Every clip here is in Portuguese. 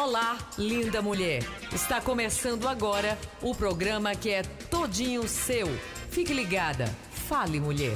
Olá, linda mulher! Está começando agora o programa que é todinho seu. Fique ligada, fale mulher.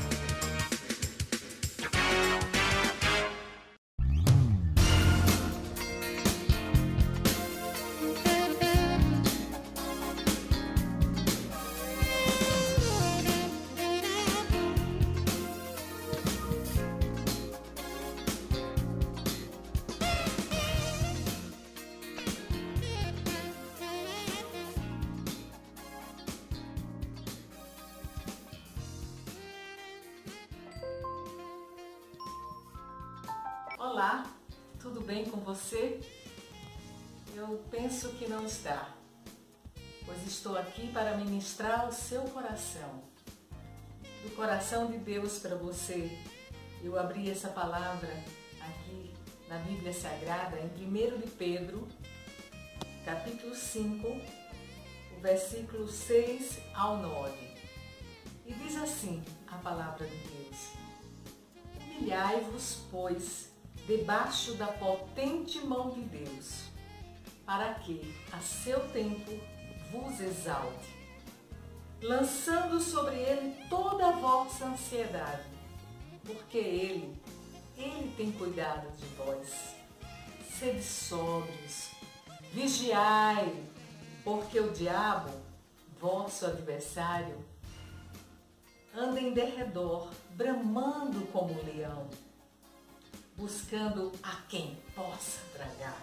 Olá, tudo bem com você? Eu penso que não está, pois estou aqui para ministrar ao seu coração. Do coração de Deus para você, eu abri essa palavra aqui na Bíblia Sagrada, em 1 de Pedro, capítulo 5, o versículo 6 ao 9. E diz assim a palavra de Deus: Humilhai-vos, pois, debaixo da potente mão de Deus, para que, a seu tempo, vos exalte, lançando sobre ele toda a vossa ansiedade, porque ele tem cuidado de vós. Sede sóbrios, vigiai, porque o diabo, vosso adversário, anda em derredor, bramando como um leão, buscando a quem possa tragar,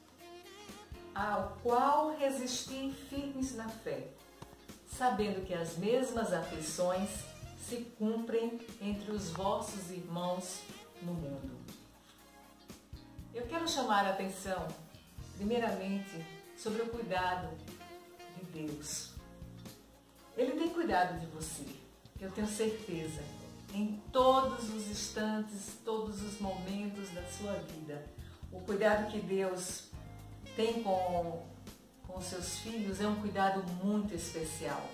ao qual resistir firmes na fé, sabendo que as mesmas aflições se cumprem entre os vossos irmãos no mundo. Eu quero chamar a atenção, primeiramente, sobre o cuidado de Deus. Ele tem cuidado de você, eu tenho certeza, em todos os instantes, todos os momentos da sua vida. O cuidado que Deus tem com os seus filhos é um cuidado muito especial.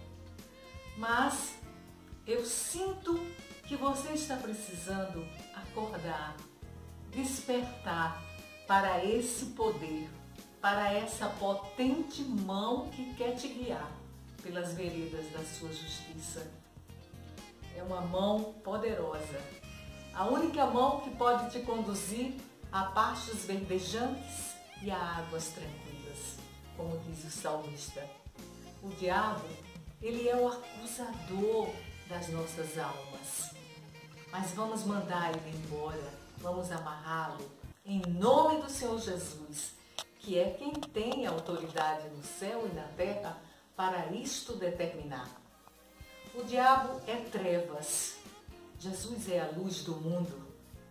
Mas eu sinto que você está precisando acordar, despertar para esse poder, para essa potente mão que quer te guiar pelas veredas da sua justiça. É uma mão poderosa, a única mão que pode te conduzir a pastos verdejantes e a águas tranquilas, como diz o salmista. O diabo, ele é o acusador das nossas almas, mas vamos mandar ele embora, vamos amarrá-lo em nome do Senhor Jesus, que é quem tem autoridade no céu e na terra para isto determinar. O diabo é trevas, Jesus é a luz do mundo,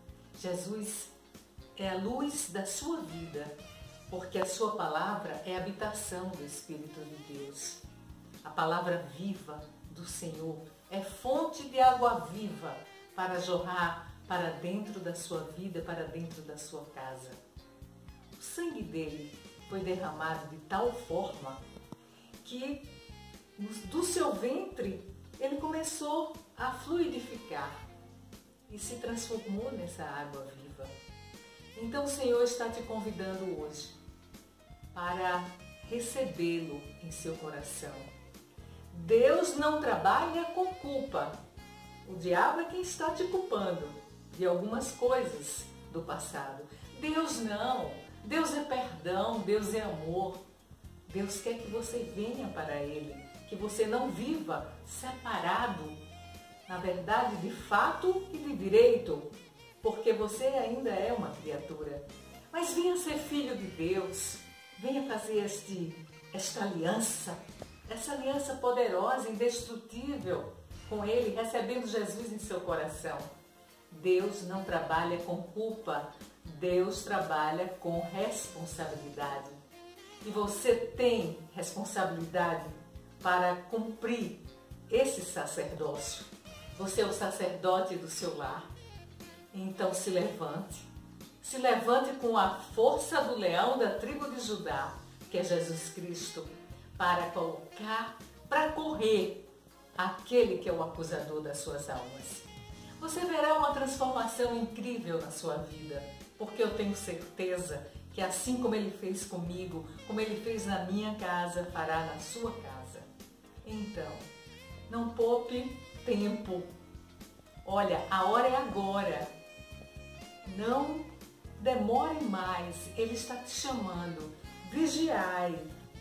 Jesus é a luz da sua vida, porque a sua palavra é a habitação do Espírito de Deus. A palavra viva do Senhor é fonte de água viva para jorrar para dentro da sua vida, para dentro da sua casa. O sangue dele foi derramado de tal forma que do seu ventre ele começou a fluidificar e se transformou nessa água viva. Então o Senhor está te convidando hoje para recebê-lo em seu coração. Deus não trabalha com culpa. O diabo é quem está te culpando de algumas coisas do passado. Deus não. Deus é perdão, Deus é amor. Deus quer que você venha para Ele, que você não viva separado, na verdade, de fato e de direito, porque você ainda é uma criatura. Mas venha ser filho de Deus, venha fazer esta aliança, essa aliança poderosa, indestrutível com Ele, recebendo Jesus em seu coração. Deus não trabalha com culpa, Deus trabalha com responsabilidade. E você tem responsabilidade para cumprir esse sacerdócio. Você é o sacerdote do seu lar. Então se levante com a força do leão da tribo de Judá, que é Jesus Cristo, para correr aquele que é o acusador das suas almas. Você verá uma transformação incrível na sua vida, porque eu tenho certeza que assim como Ele fez comigo, como Ele fez na minha casa, fará na sua casa. Então, não poupe tempo. Olha, a hora é agora. Não demore mais. Ele está te chamando. Vigiai.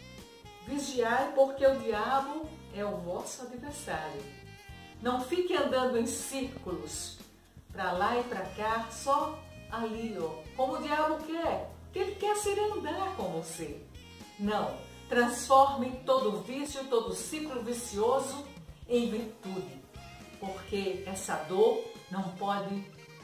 Vigiai, porque o diabo é o vosso adversário. Não fique andando em círculos, para lá e para cá, só ali, ó. Como o diabo quer. Ele quer se andar com você. Não. Transforme todo vício, todo ciclo vicioso em virtude. Porque essa dor não pode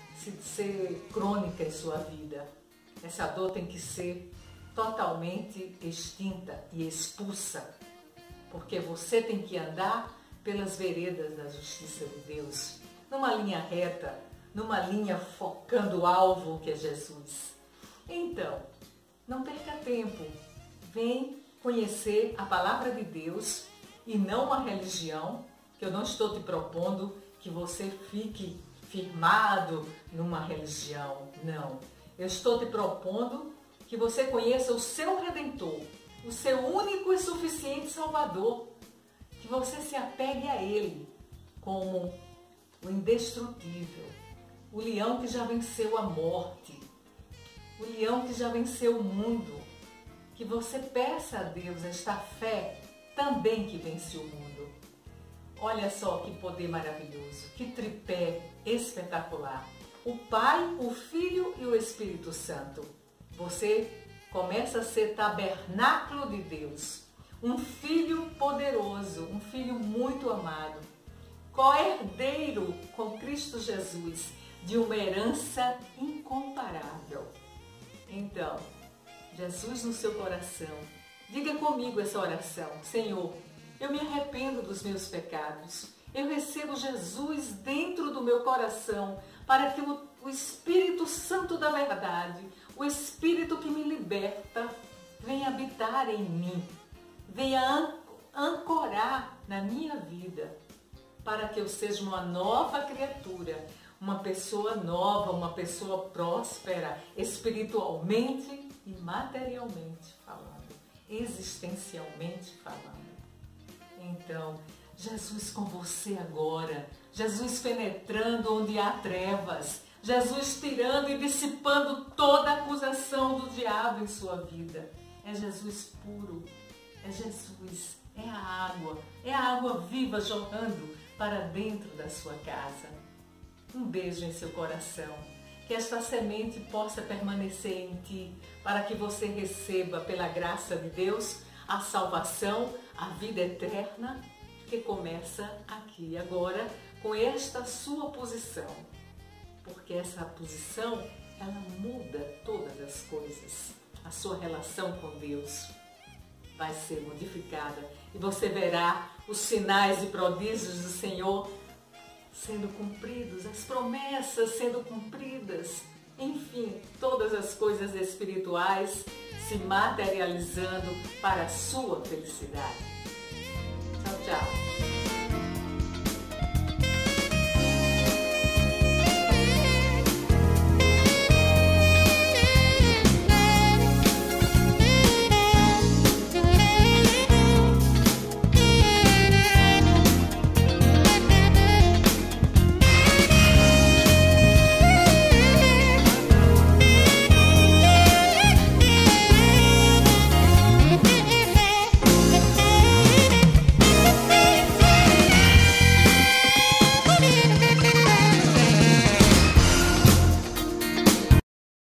ser crônica em sua vida. Essa dor tem que ser totalmente extinta e expulsa. Porque você tem que andar pelas veredas da justiça de Deus. Numa linha reta, numa linha focando o alvo que é Jesus. Então, não perca tempo. Vem conhecer a palavra de Deus e não uma religião, que eu não estou te propondo que você fique firmado numa religião. Não. Eu estou te propondo que você conheça o seu Redentor, o seu único e suficiente Salvador, que você se apegue a Ele como o indestrutível, o leão que já venceu a morte, o leão que já venceu o mundo, que você peça a Deus esta fé também que vence o mundo. Olha só que poder maravilhoso, que tripé espetacular. O Pai, o Filho e o Espírito Santo. Você começa a ser tabernáculo de Deus, um filho poderoso, um filho muito amado, co-herdeiro com Cristo Jesus de uma herança incomparável. Então, Jesus no seu coração, diga comigo essa oração: Senhor, eu me arrependo dos meus pecados, eu recebo Jesus dentro do meu coração para que o Espírito Santo da verdade, o Espírito que me liberta, venha habitar em mim, venha ancorar na minha vida, para que eu seja uma nova criatura, uma pessoa nova, uma pessoa próspera, espiritualmente e materialmente falando, existencialmente falando. Então, Jesus com você agora, Jesus penetrando onde há trevas, Jesus tirando e dissipando toda acusação do diabo em sua vida. É Jesus puro, é Jesus, é a água viva jorrando para dentro da sua casa. Um beijo em seu coração, que esta semente possa permanecer em ti, para que você receba pela graça de Deus a salvação, a vida eterna, que começa aqui agora com esta sua posição. Porque essa posição, ela muda todas as coisas. A sua relação com Deus vai ser modificada e você verá os sinais e prodígios do Senhor sendo cumpridos, as promessas sendo cumpridas, enfim, todas as coisas espirituais se materializando para a sua felicidade. Tchau, tchau.